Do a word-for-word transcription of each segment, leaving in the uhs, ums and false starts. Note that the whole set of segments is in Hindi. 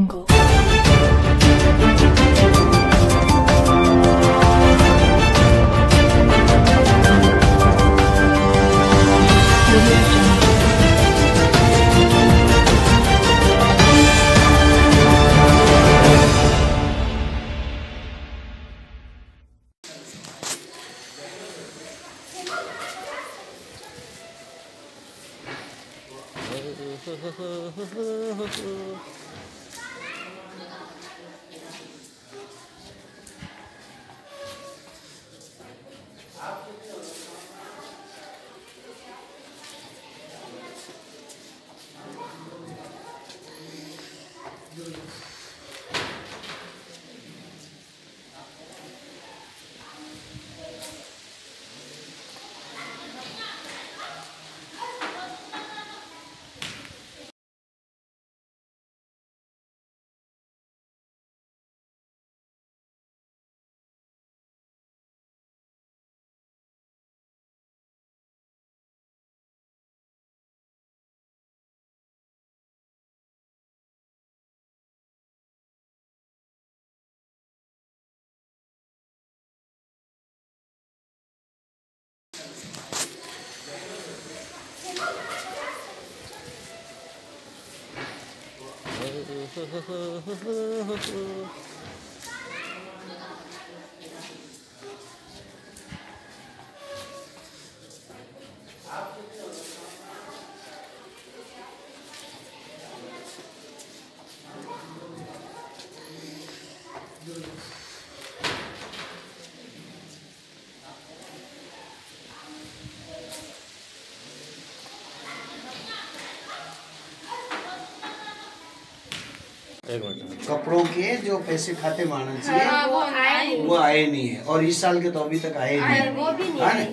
कपड़ों के जो पैसे खाते में आना चाहिए हाँ, वो आए वो आए नहीं है और इस साल के तो अभी तक आए नहीं है वो भी नहीं है।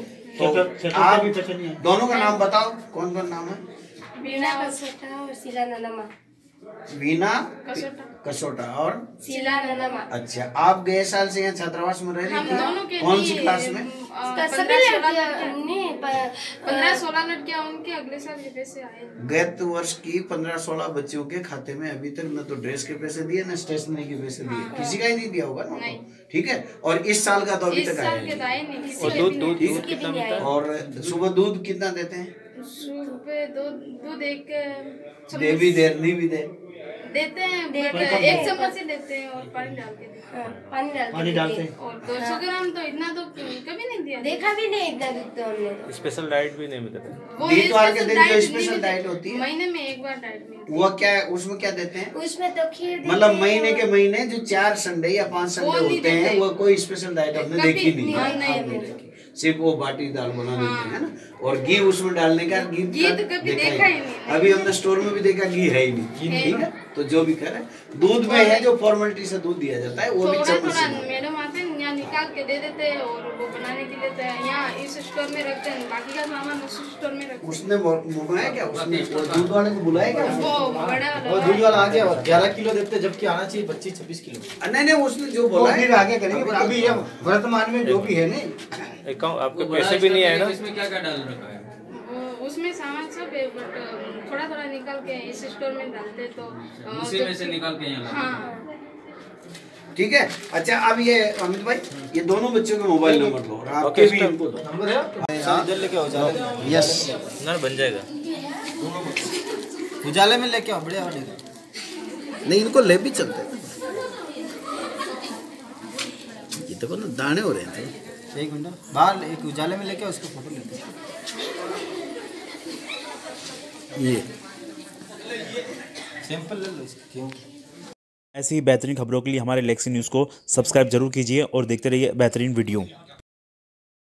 तो आप दोनों का नाम बताओ कौन कौन नाम है? वीणा कसोटा और शीला ननमा। वीणा कसोटा और शीला ननमा। अच्छा, आप गए साल से यहाँ छात्रावास में रह रही थी? कौन सी क्लास में? पंद्रह सोलह लड़कियां उनके अगले साल के पैसे आए। गत वर्ष की पंद्रह सोलह बच्चों के खाते में अभी तक न तो ड्रेस के पैसे दिए न स्टेशनरी के पैसे दिए हाँ, किसी का ही नहीं दिया होगा ना। ठीक है, और इस साल का तो अभी तक आया नहीं। और दूध दूध कितना और सुबह दूध कितना देते हैं? सुबह दूध दूध एक दे भी दे नहीं भी दे देते हैं, एक चम्मच से देते हैं और पानी डाल के देते हैं। पानी डाल पानी डालते हैं और दो सौ ग्राम तो इतना तो कभी नहीं दिया, देखा भी नहीं इतना दूध तो हमने। स्पेशल डाइट भी नहीं मिलता। इतवार के दिन जो स्पेशल डाइट होती है महीने में एक बार डाइट मिलती है। वो क्या है उसमें क्या देते हैं? उसमें तो खीर मतलब महीने के महीने जो चार संडे या पांच संडे होते हैं वो कोई स्पेशल डाइट हमने देखी नहीं, सिर्फ वो बाटी दाल बना देते हैं ना। और घी उसमें डालने का घी तो कभी देखा ही नहीं। अभी हमने स्टोर में भी देखा घी है ही नहीं। ठीक है, तो जो भी करे दूध में है जो फॉर्मेलिटी से दूध दिया जाता है वो भी चम्मच से मैडम आते हैं यहाँ निकाल के दे देते हैं और वो बनाने के लिए यहाँ इस स्टोर में रखते हैं, बाकी का सामान उस स्टोर में रखते हैं। उसने बुलाया क्या? उसने दूध वाले को बुलाया क्या? वो बड़ा वो दूध वाला आ गया और ग्यारह किलो देते जबकि आना चाहिए पच्चीस छब्बीस किलो। नहीं नहीं उसने जो बोला है आगे करेंगे, अभी ये वर्तमान में जो भी है नहीं आपको पैसे भी नहीं आए ना। इसमें क्या क्या डाल रखा है? उसमें सामान सब है बट थोड़ा थोड़ा निकाल के इस स्टोर में डालते तो उसी में से निकाल के यहाँ। हाँ ठीक है। अच्छा, अब ये अमित भाई ये दोनों बच्चों के मोबाइल नंबर दो और आपके भी इनको दो। नंबर है इधर लेके उजाले। यस ना बन जाएगा, उजाले में लेके आओ बढ़िया वाले। नहीं इनको ले भी चलते हैं, ये देखो ना दाने हो रहे हैं। एक मिनट बाहर एक उजाले में लेके उसको फोटो लेते हैं। ये सैंपल ले लो इसको। क्यों ऐसी ही बेहतरीन खबरों के लिए हमारे लेक्सी न्यूज़ को सब्सक्राइब जरूर कीजिए और देखते रहिए बेहतरीन वीडियो।